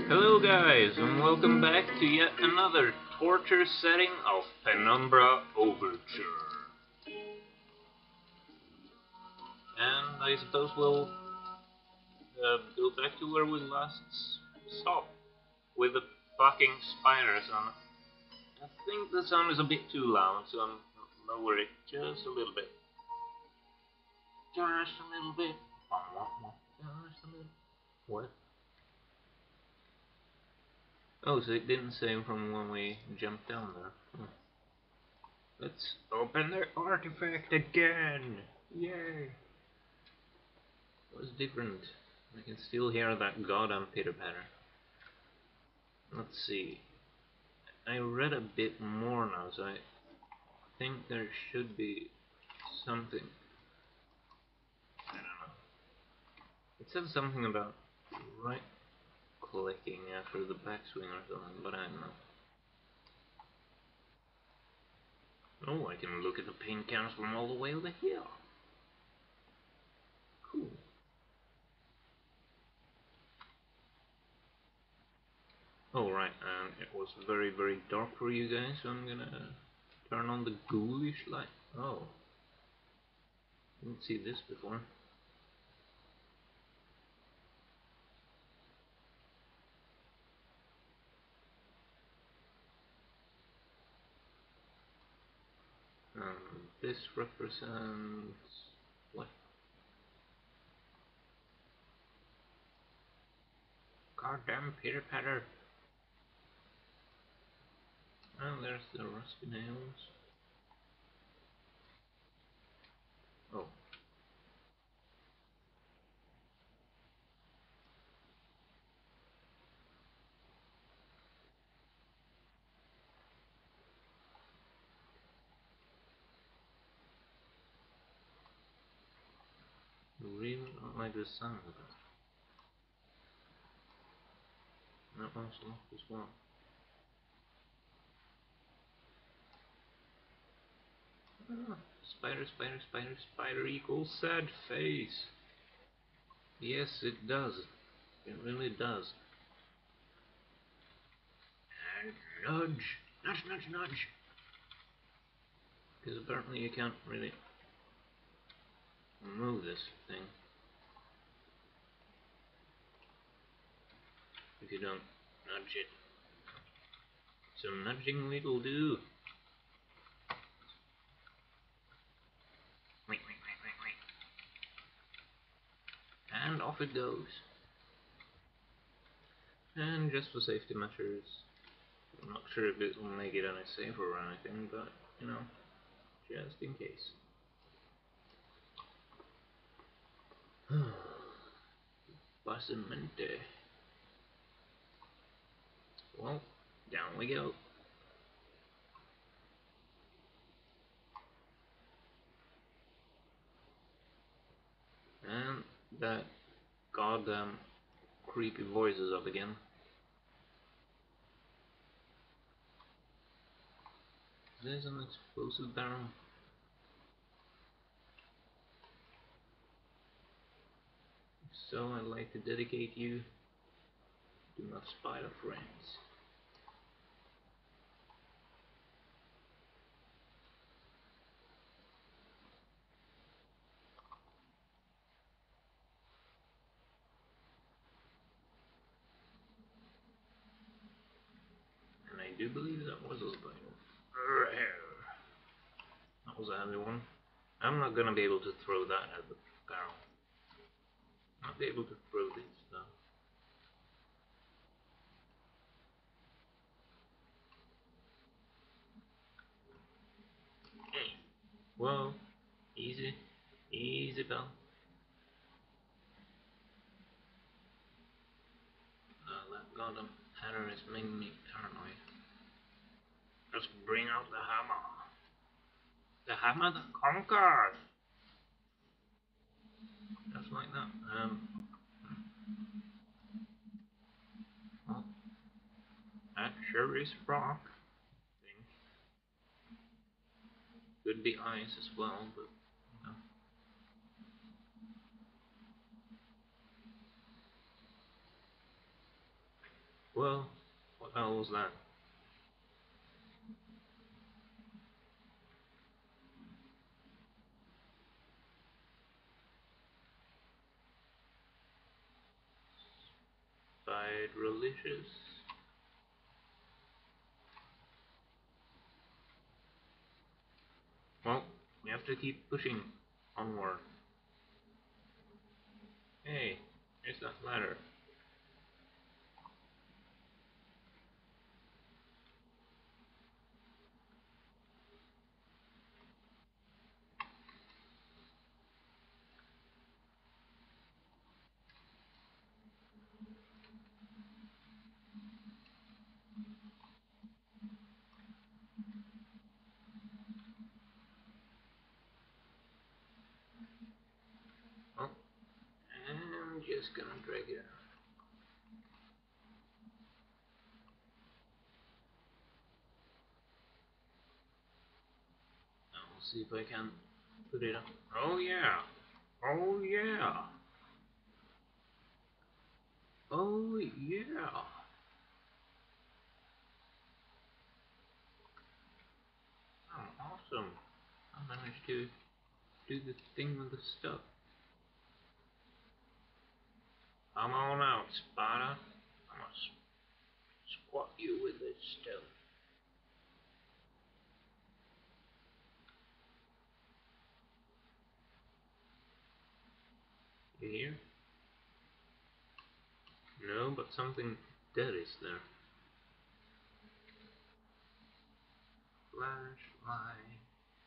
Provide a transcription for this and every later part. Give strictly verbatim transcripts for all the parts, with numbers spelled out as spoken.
Hello guys, and welcome back to yet another torture setting of Penumbra Overture. And I suppose we'll uh, go back to where we last stopped, with the fucking spiders on it. I think the sound is a bit too loud, so I'm lower it just a little bit. Just a little bit. Just a little. What? Oh, so it didn't save from when we jumped down there. Hmm. Let's open the artifact again! Yay! What's different? I can still hear that goddamn pitter patter. Let's see. I read a bit more now, so I think there should be something. I don't know. It said something about right clicking after the backswing or something, but I don't know. Oh, I can look at the paint cans from all the way over here. Cool. Oh right, um, it was very very dark for you guys, so I'm gonna turn on the ghoulish light. Oh. Didn't see this before. Um, this represents what? Goddamn pitter patter. And there's the rusty nails. Oh. I really don't like the sound of that. That one's locked as well. Ah, spider, spider, spider, spider equals sad face. Yes, it does. It really does. And nudge. Nudge, nudge, nudge. Because apparently you can't really move this thing if you don't nudge it. So nudging will do. Wait, wait, wait, wait, wait. And off it goes. And just for safety measures, I'm not sure if it will make it any safer or anything, but you know, just in case. Basamente. Well, down we go. And that goddamn creepy voice is up again. Is this an explosive barrel? If so, I'd like to dedicate you to my spider friends. And I do believe that was a spider. That was a heavy one. I'm not gonna be able to throw that at the barrel. I'll be able to throw this though. Hey, whoa, easy, easy, pal. Uh, that goddamn pattern is making me paranoid. Just bring out the hammer. The hammer that conquers. Just like that. Um. Well, that sure is rock. Thing. Could be ice as well, but you know. Well, what the hell was that? Spied religious. Well, we have to keep pushing onward. Hey, here's that ladder. Well, I'm just gonna drag it out. I'll see if I can put it up. Oh yeah! Oh yeah! Oh yeah! Oh, awesome! I managed to do the thing with the stuff. Come on out, Sparta. I must squat you with this stuff. You hear? No, but something dead is there. Flashlight.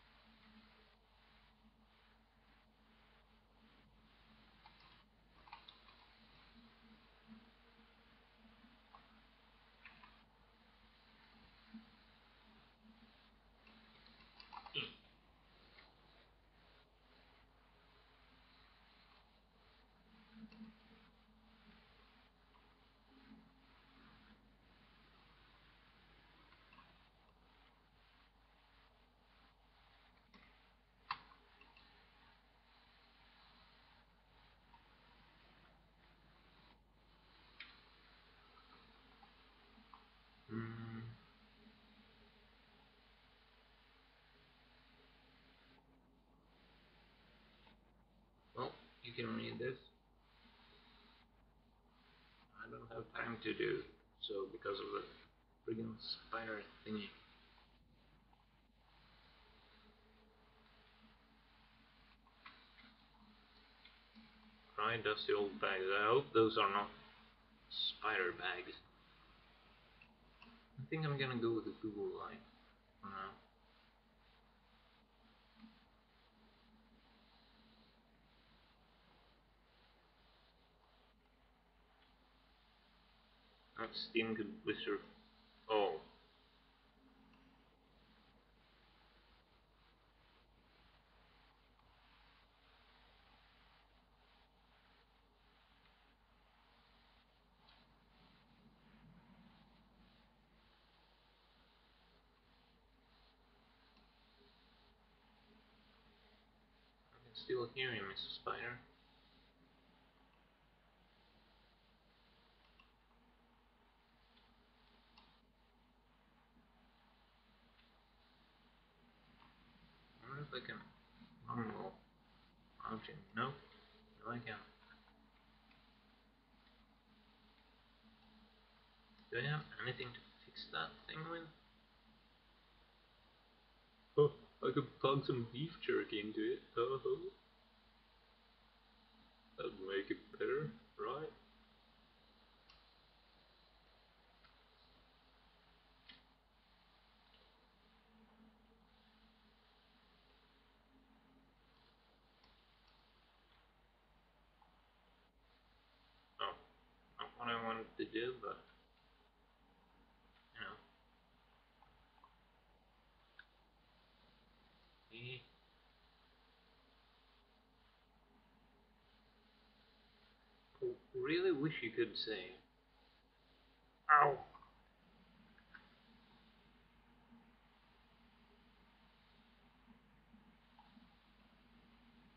Hmm. Well, you can read this. I don't have time to do so because of the friggin' spider thingy. Right, dusty old bags. I hope those are not spider bags. I think I'm gonna go with the Google line for now. That steam could whisper. Oh, I can still hear you, Missus Spider. I wonder if I can unroll mountain. No, no I can't. Do I have anything to fix that thing with? Oh, I could plug some beef jerky into it. Oh, oh. That'd make it better, right? Oh, not what I wanted to do, but you know. Eh. Really wish you could say. Ow!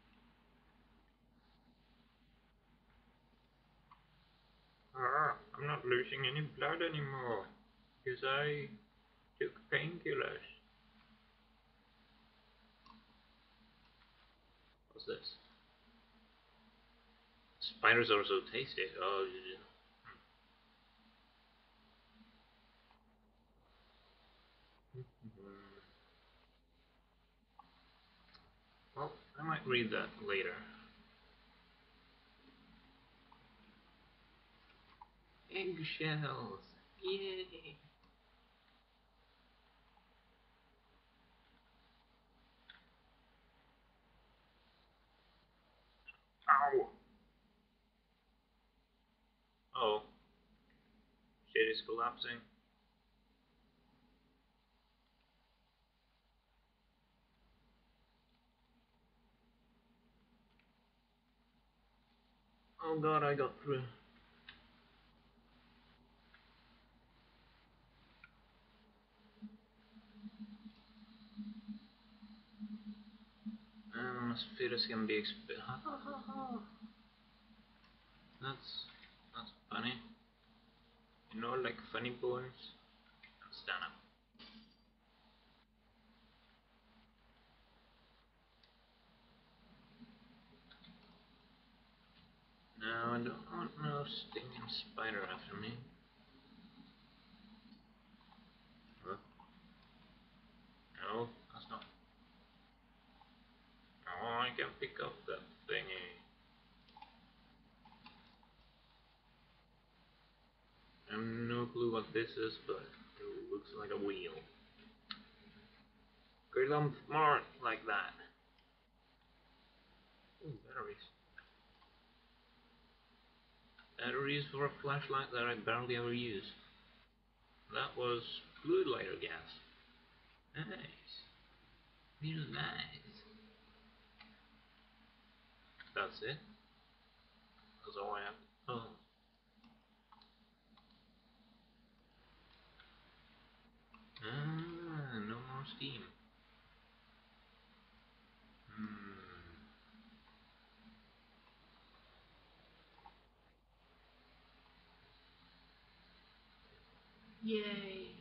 I'm not not losing any blood anymore, because I took painkillers. What's this? Spiders are so tasty. Oh, yeah. Well, I might read that later. Eggshells! Yay! Ow! Oh, shit is collapsing. Oh god, I got through. Um, spiders can be exp- That's that's funny. You know, like funny bones. Stand up. No, I don't want no stinging spider after me. Huh? No, that's not. Oh, I can pick up that thingy. I have no clue what this is, but it looks like a wheel. Cause I'm smart like that. Ooh, batteries. Batteries for a flashlight that I barely ever use. That was fluid lighter gas. Nice. Real nice. That's it. That's all I have. Oh. Ah, no more steam. Hmm. Yay.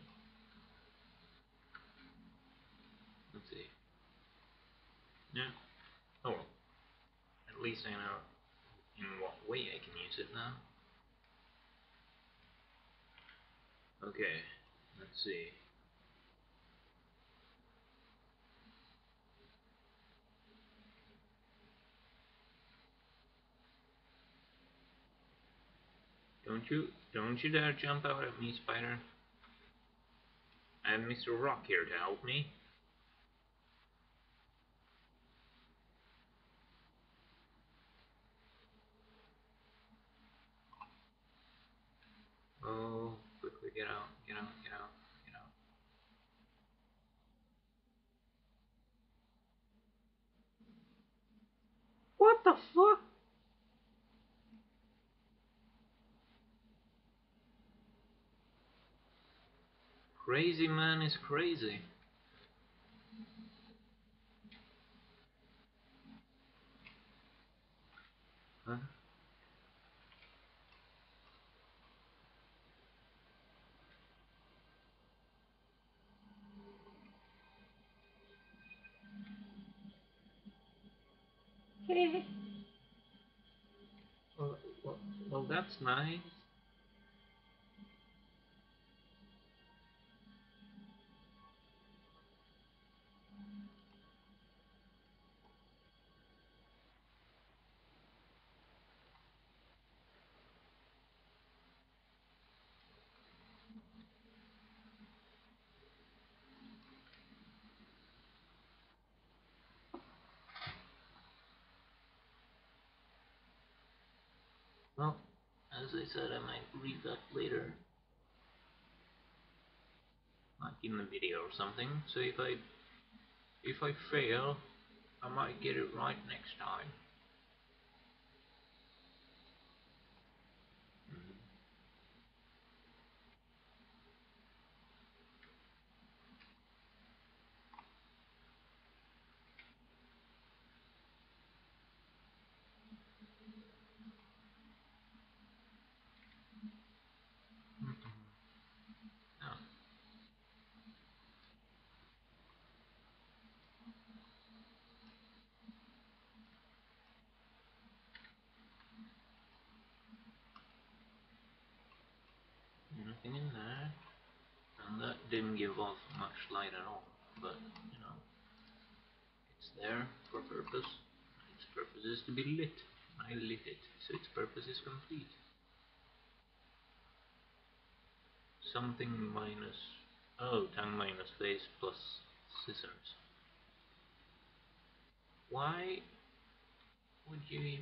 Let's see. Yeah. Oh well. At least I know in what way I can use it now. Okay. Let's see. Don't you, don't you dare jump out at me, spider. I have Mister Rock here to help me. Oh, quickly get out, get out, get out, get out. What the fuck? Crazy man is crazy. Huh? well, well, well, that's nice. Well, as I said, I might read that later, like in the video or something. So if I if I fail, I might get it right next time. anything in there. And that didn't give off much light at all, but, you know, it's there for purpose. Its purpose is to be lit. I lit it, so its purpose is complete. Something minus... oh, tongue minus face plus scissors. Why would you even...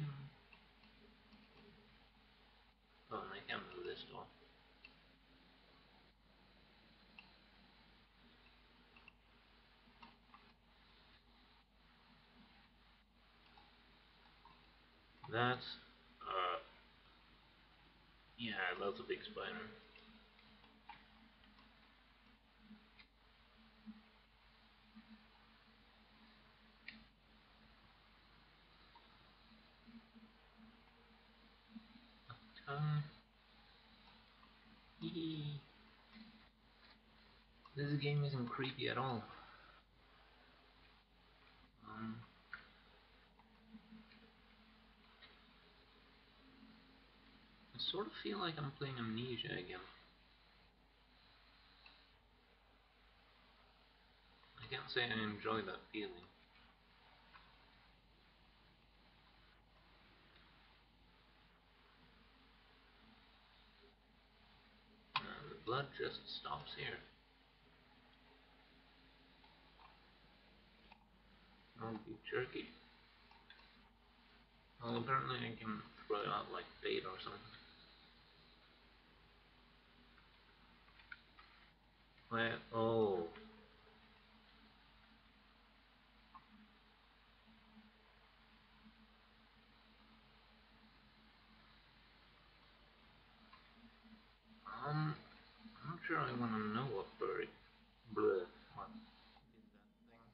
oh, and I can't move this door. That's... uh... yeah, that's a big spider. Tongue... Hee. This game isn't creepy at all. Um... I sort of feel like I'm playing Amnesia again. I can't say I enjoy that feeling. Uh, the blood just stops here. No beef jerky. Well, apparently I can throw it out like bait or something. Where? Oh. Um, I'm not sure I want to know what bird. Bleh. What did that thing?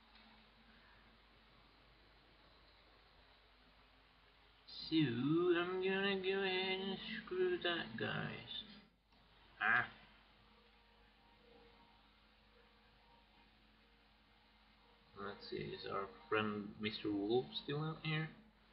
So, I'm gonna go ahead and screw that, guys. Ah. Let's see, is our friend Mister Wolf still out here?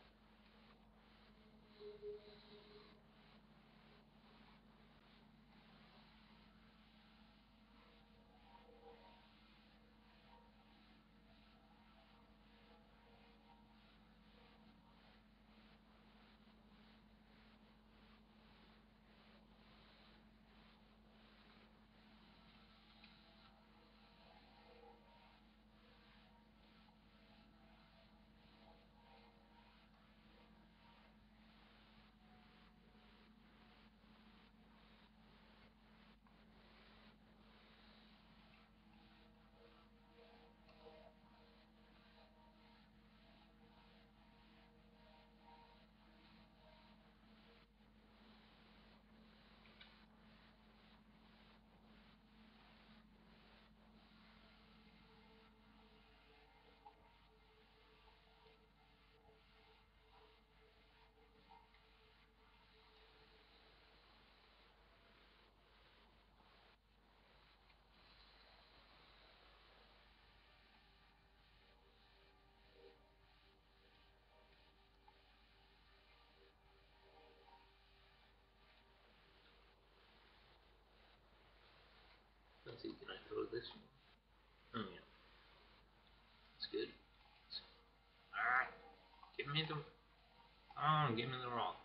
Let's see, can I throw this one? Oh yeah, that's good. Ah, give me the... oh, give me the rock.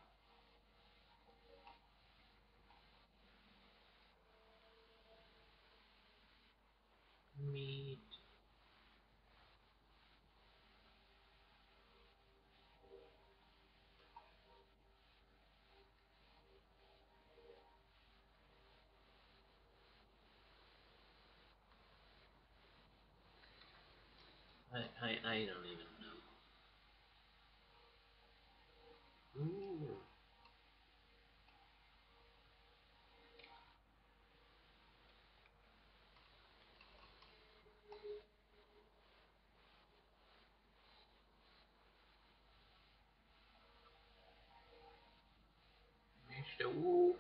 Meat. I, I, I don't even know. Ooh. Mister Wolf.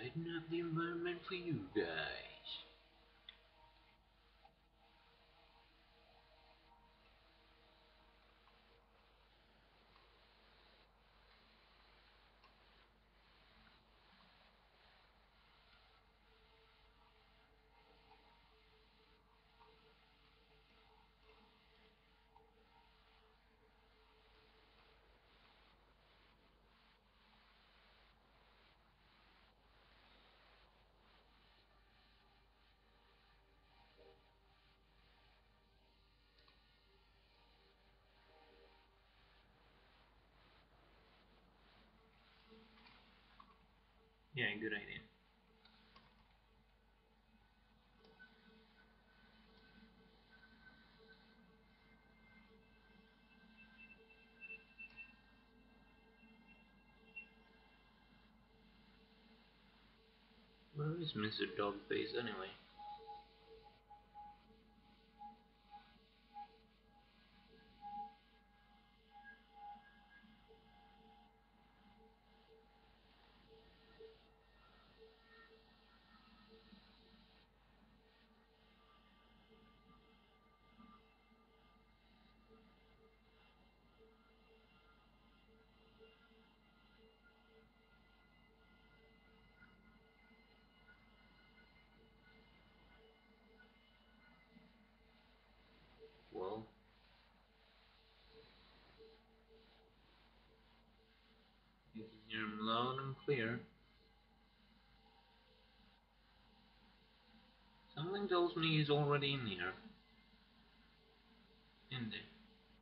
Tighten up the environment for you guys. Yeah, good idea. Where is Mister Dogface anyway? Well, you can hear him loud and clear. Something tells me he's already in here. In there.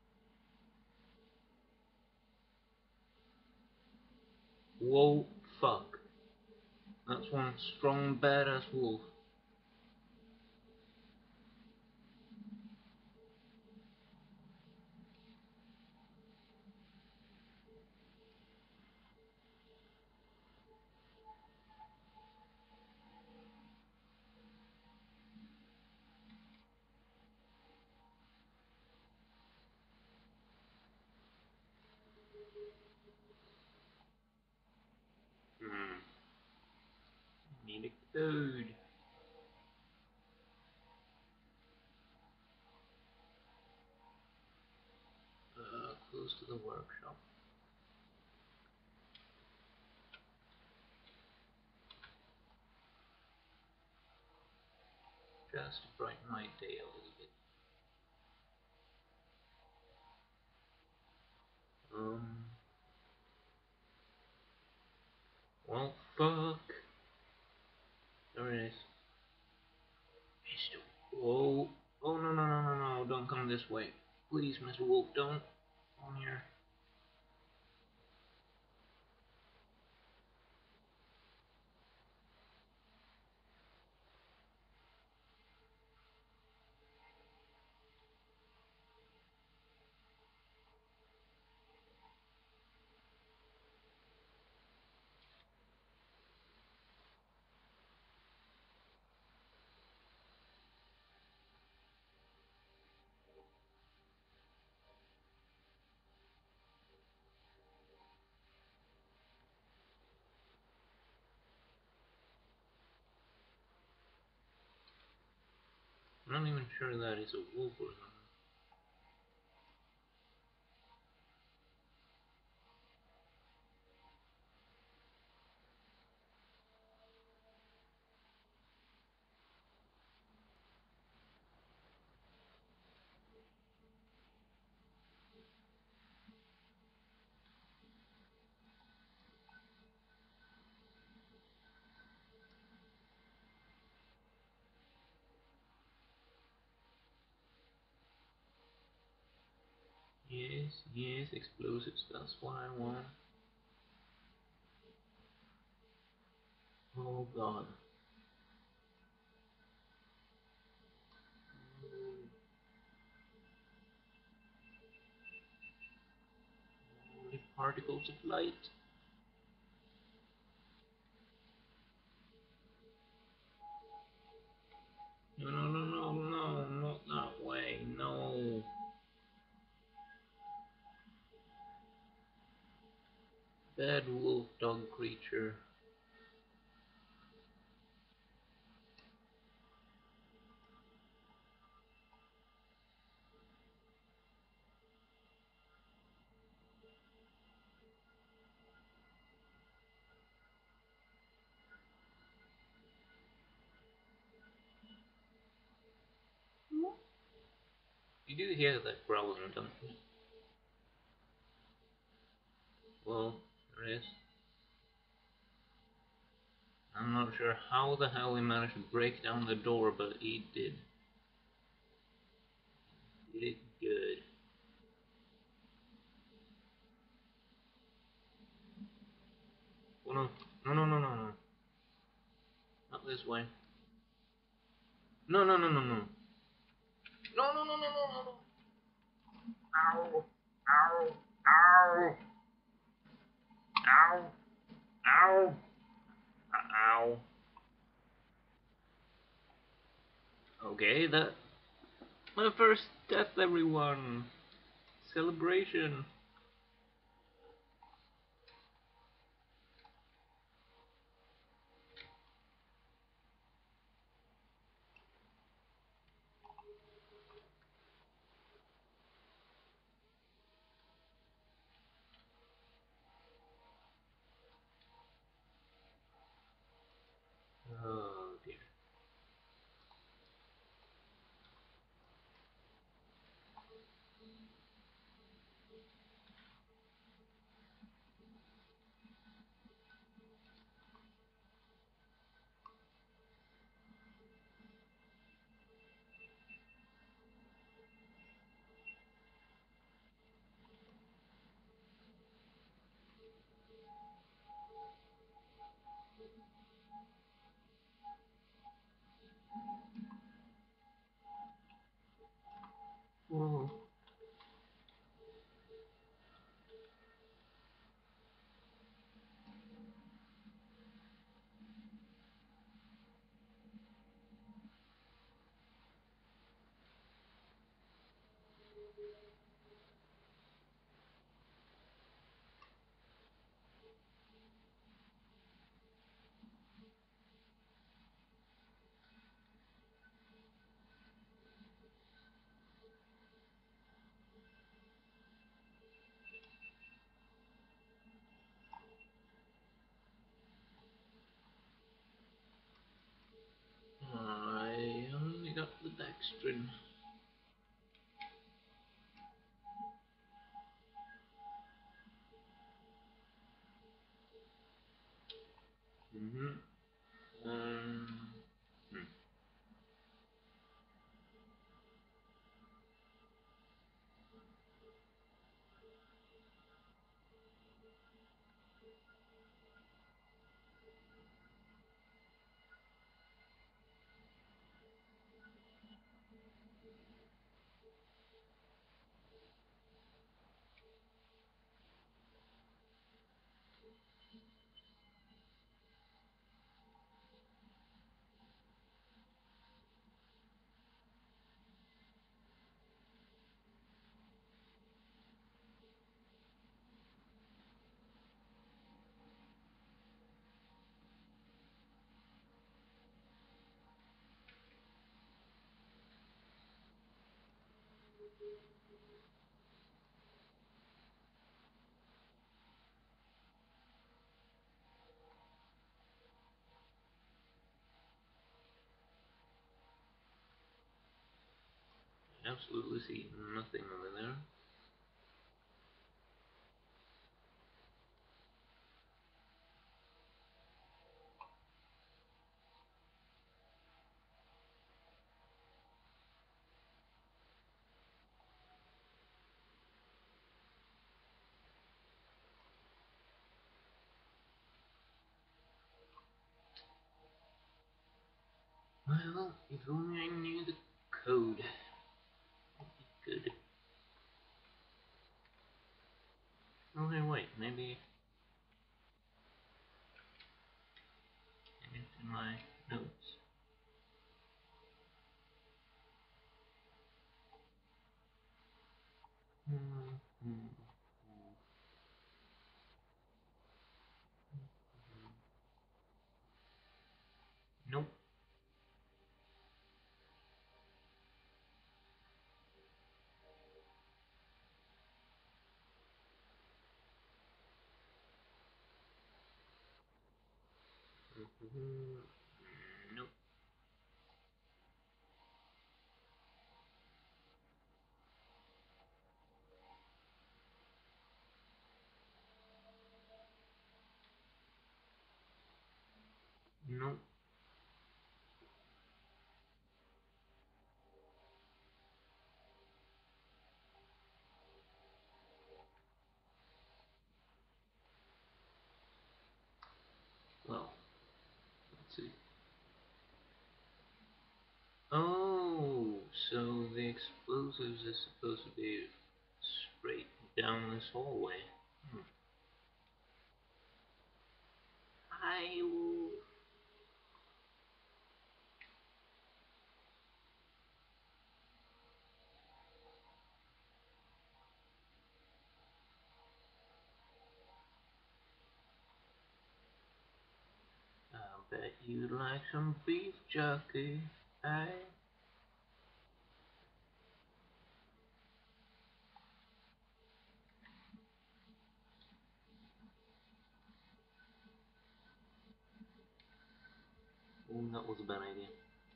Whoa, fuck. That's one strong, badass wolf. Hmm. Need a code. Uh, close to the workshop. Just to brighten my day a little bit. Um. Well, fuck. There it is. Mister Whoa. Oh, no, no, no, no, no. Don't come this way. Please, Mister Wolf, don't. Come here. I'm not even sure that is a wolf or something. Yes, yes, explosives, that's what I want. Oh god. Only particles of light. No, no, no, no, no, not that way, no. Bad wolf dog creature. You do hear that growling, don't you? Well, there it is. I'm not sure how the hell he managed to break down the door, but he did. He did good. Oh no, no, no, no, no, no. Not this way. No, no, no, no, no. No, no, no, no, no, no. Ow, ow, ow, ow, ow, ow. Okay, that my first death, everyone. Celebration. Oh dear. Whoa. I only got the dextrin. Mm-hmm. Um. Hmm. Absolutely see nothing over there. Well, if only I knew the code. Good. Okay, wait, maybe it's in my notes. Mm-hmm. Nope. Mm-hmm. Nope. No. Well, let's see. Oh, so the explosives is supposed to be straight down this hallway. Hmm. I will. I bet you'd like some beef jerky, eh? Oh, that was a bad idea.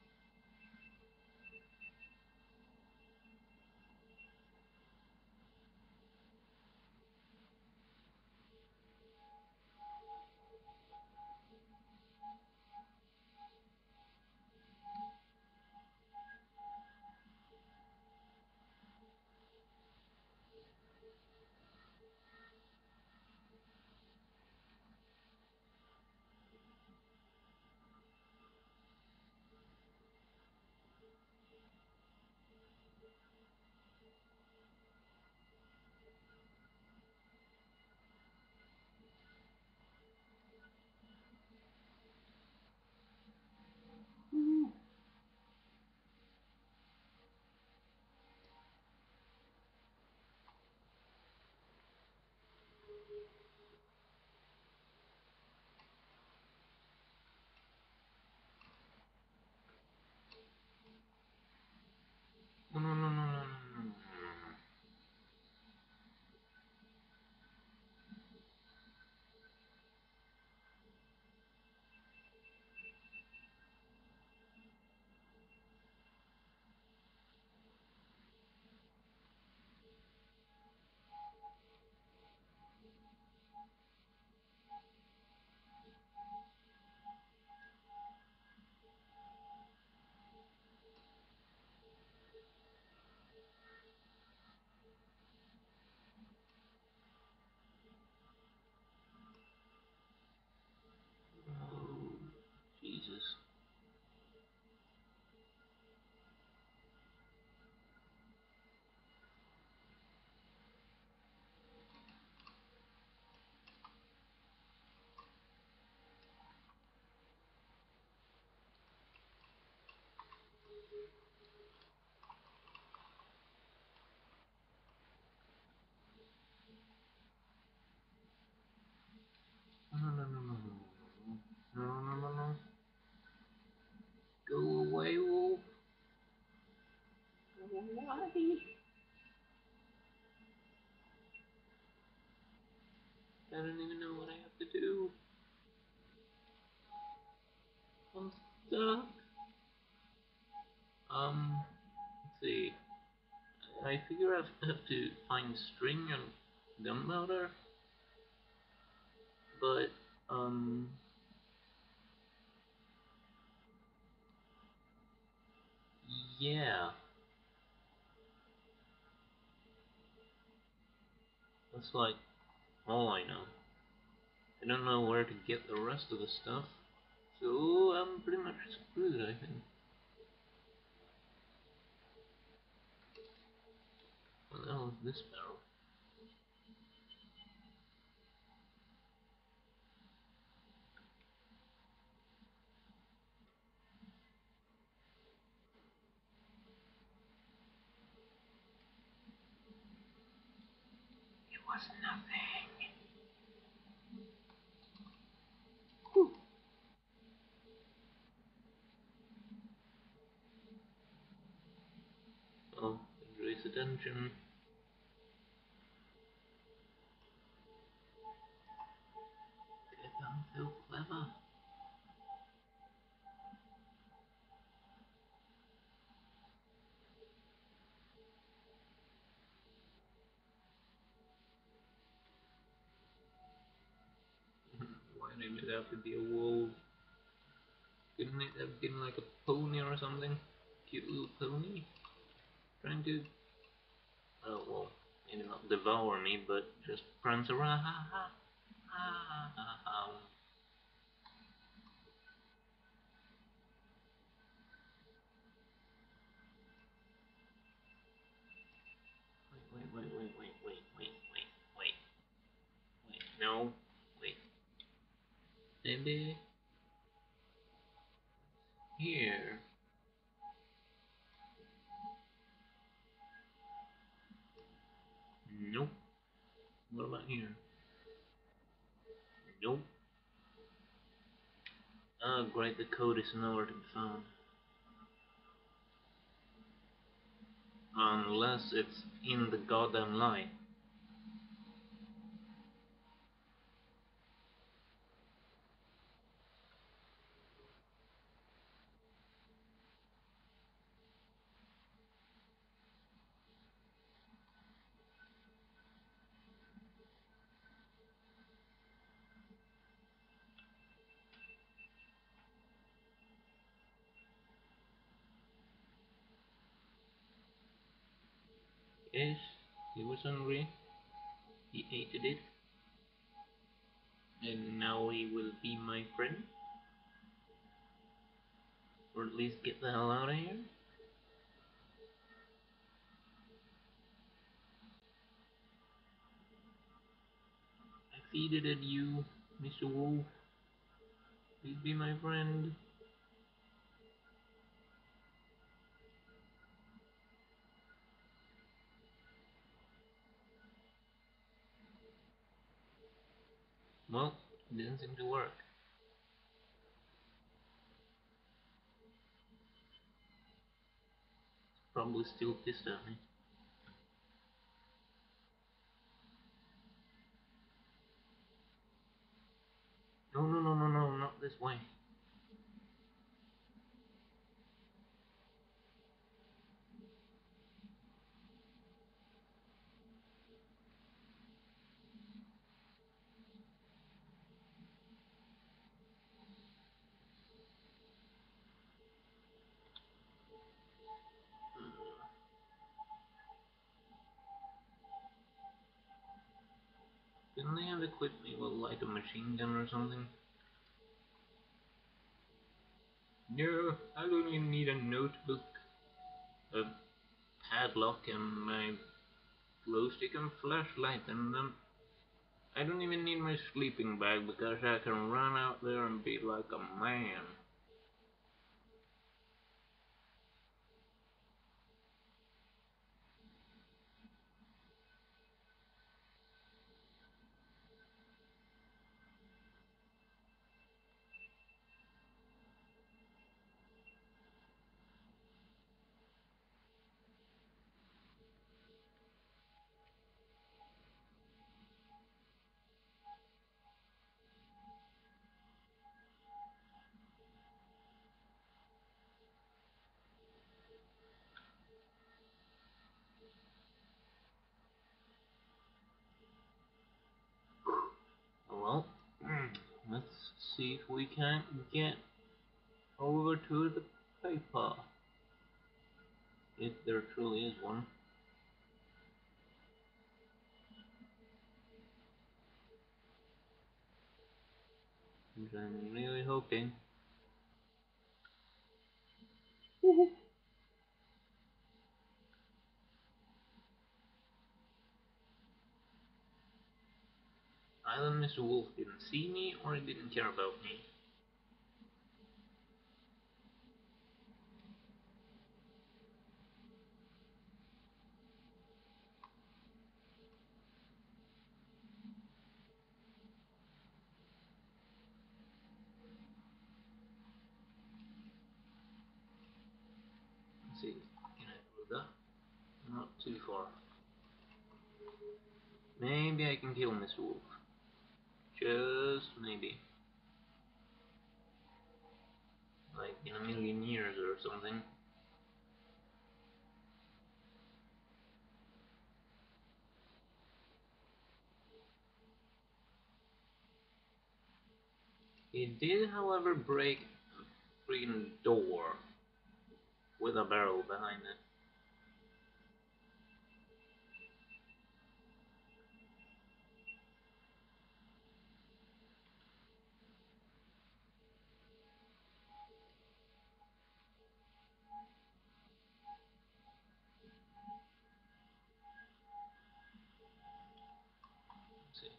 No, no, no, no, no, no, no. Oh, Jesus. No, no, no, no, no, no, no, no, no, no. Go away, wolf. Go away. I don't even know what I have to do. I'm stuck. Um, let's see. I figure I have to find string and gunpowder, but, um, yeah. That's like all I know. I don't know where to get the rest of the stuff, so I'm pretty much screwed, I think. What the hell is this barrel? It was nothing. Whew. Oh, raise attention. I'm so clever. Why did it have to be a wolf? Couldn't it have been like a pony or something? Cute little pony? Trying to, oh well, maybe not devour me, but just prance around. Ha ha ha ha ha. Wait, wait, wait, wait, wait, wait, wait, wait, wait, wait. No, wait. Maybe here. Nope. What about here? Nope. Oh, great, the code is nowhere to be found. Unless it's in the goddamn line. Yes, he was hungry. He ate it. And now he will be my friend. Or at least get the hell out of here. I feeded at you, Mister Wolf. Please be my friend. Well, it didn't seem to work. Probably still pissed at me. No, no, no, no, no, not this way. Didn't they have equipped me with like a machine gun or something? No, I don't even need a notebook, a padlock, and my glow stick and flashlight, and then I don't even need my sleeping bag because I can run out there and be like a man. Well, let's see if we can get over to the paper. If there truly is one. Which I'm really hoping. Either Mister Wolf didn't see me or he didn't care about me. Let's see, can I do that? Not too far. Maybe I can kill Mister Wolf. Just maybe. Like in a million years or something. He did, however, break green door with a barrel behind it. Let's see.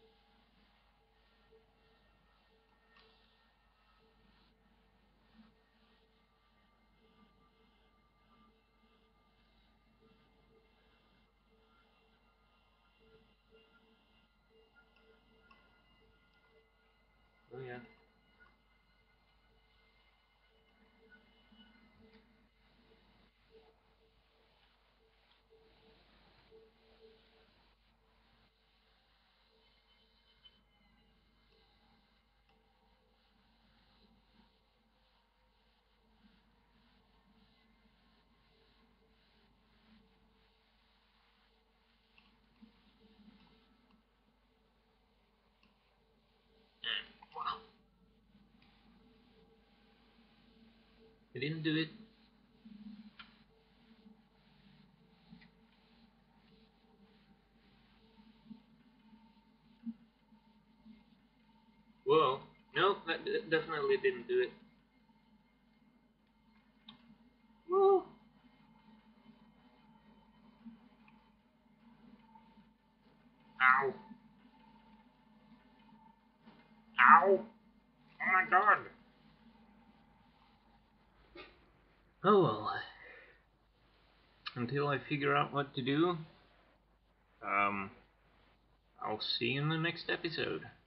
Oh yeah. Wow. I didn't do it. Whoa. No, that d- definitely didn't do it. Woo. Ow. Ow. Oh my god. Oh well. Until I figure out what to do, um, I'll see you in the next episode.